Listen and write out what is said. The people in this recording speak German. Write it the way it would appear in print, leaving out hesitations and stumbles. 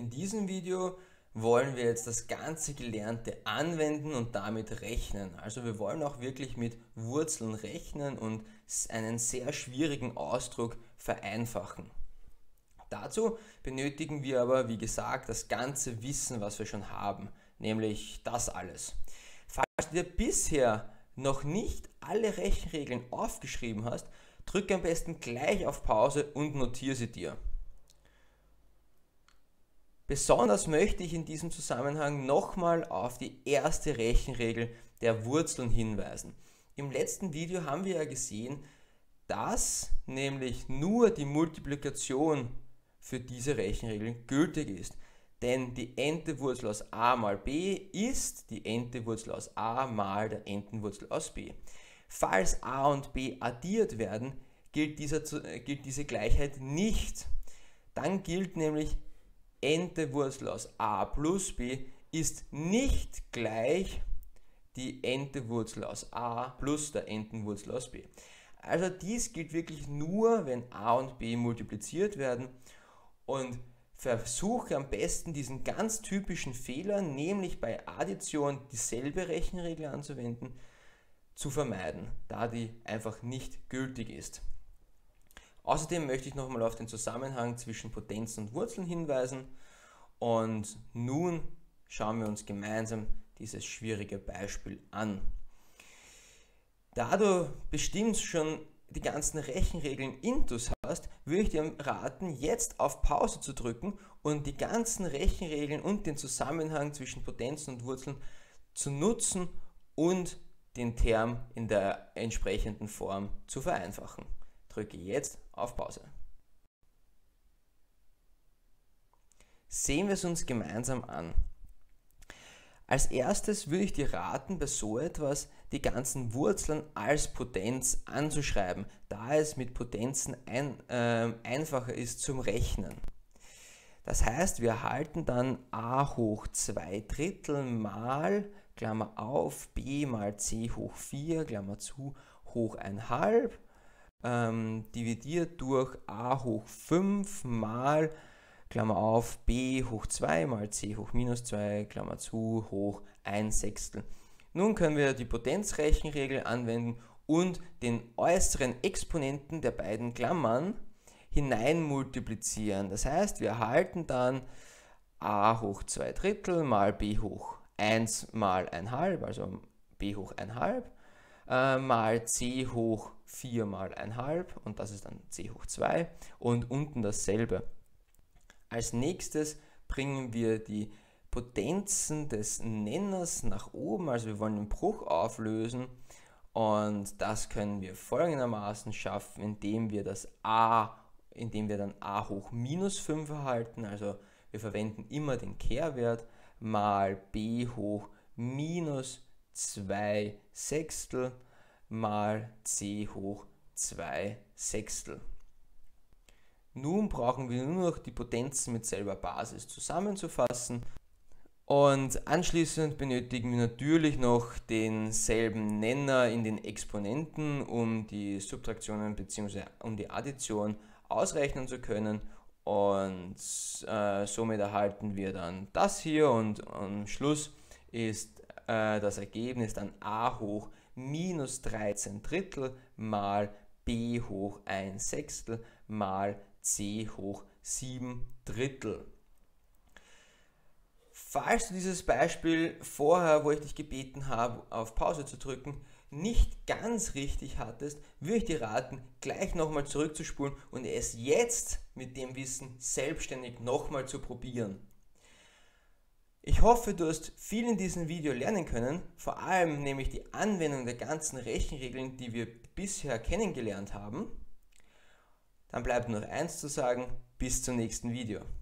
In diesem Video wollen wir jetzt das ganze Gelernte anwenden und damit rechnen. Also wir wollen auch wirklich mit Wurzeln rechnen und einen sehr schwierigen Ausdruck vereinfachen. Dazu benötigen wir aber, wie gesagt, das ganze Wissen, was wir schon haben, nämlich das alles. Falls du dir bisher noch nicht alle Rechenregeln aufgeschrieben hast, drücke am besten gleich auf Pause und notiere sie dir. Besonders möchte ich in diesem Zusammenhang nochmal auf die erste Rechenregel der Wurzeln hinweisen. Im letzten Video haben wir ja gesehen, dass nämlich nur die Multiplikation für diese Rechenregeln gültig ist. Denn die n-te Wurzel aus a mal b ist die n-te Wurzel aus a mal der n-ten Wurzel aus b. Falls a und b addiert werden, gilt diese Gleichheit nicht. Dann gilt nämlich n-te Wurzel aus a plus b ist nicht gleich die n-te Wurzel aus a plus der n-ten Wurzel aus b. Also dies gilt wirklich nur, wenn a und b multipliziert werden, und versuche am besten diesen ganz typischen Fehler, nämlich bei Addition dieselbe Rechenregel anzuwenden, zu vermeiden, da die einfach nicht gültig ist. Außerdem möchte ich nochmal auf den Zusammenhang zwischen Potenzen und Wurzeln hinweisen, und nun schauen wir uns gemeinsam dieses schwierige Beispiel an. Da du bestimmt schon die ganzen Rechenregeln intus hast, würde ich dir raten, jetzt auf Pause zu drücken und die ganzen Rechenregeln und den Zusammenhang zwischen Potenzen und Wurzeln zu nutzen und den Term in der entsprechenden Form zu vereinfachen. Drücke jetzt auf Pause. Sehen wir es uns gemeinsam an. Als erstes würde ich dir raten, bei so etwas die ganzen Wurzeln als Potenz anzuschreiben, da es mit Potenzen einfacher ist zum Rechnen. Das heißt, wir erhalten dann a hoch 2/3 mal, Klammer auf, b mal c hoch 4, Klammer zu, hoch 1/2, dividiert durch a hoch 5 mal, Klammer auf, b hoch 2 mal c hoch minus 2, Klammer zu, hoch 1/6. Nun können wir die Potenzrechenregel anwenden und den äußeren Exponenten der beiden Klammern hinein multiplizieren. Das heißt, wir erhalten dann a hoch 2/3 mal b hoch 1 mal 1/2, also b hoch 1/2, mal c hoch 4 mal 1/2, und das ist dann c hoch 2, und unten dasselbe. Als nächstes bringen wir die Potenzen des Nenners nach oben, also wir wollen den Bruch auflösen, und das können wir folgendermaßen schaffen, indem wir dann a hoch minus 5 erhalten, also wir verwenden immer den Kehrwert, mal b hoch minus 2/6 mal c hoch 2/6. Nun brauchen wir nur noch die Potenzen mit selber Basis zusammenzufassen, und anschließend benötigen wir natürlich noch denselben Nenner in den Exponenten, um die Subtraktionen bzw. um die Addition ausrechnen zu können, und somit erhalten wir dann das hier, und am Schluss ist das Ergebnis dann a hoch minus 13/3 mal b hoch 1/6 mal c hoch 7/3. Falls du dieses Beispiel vorher, wo ich dich gebeten habe, auf Pause zu drücken, nicht ganz richtig hattest, würde ich dir raten, gleich nochmal zurückzuspulen und es jetzt mit dem Wissen selbstständig nochmal zu probieren. Ich hoffe, du hast viel in diesem Video lernen können, vor allem nämlich die Anwendung der ganzen Rechenregeln, die wir bisher kennengelernt haben. Dann bleibt nur noch eins zu sagen: bis zum nächsten Video.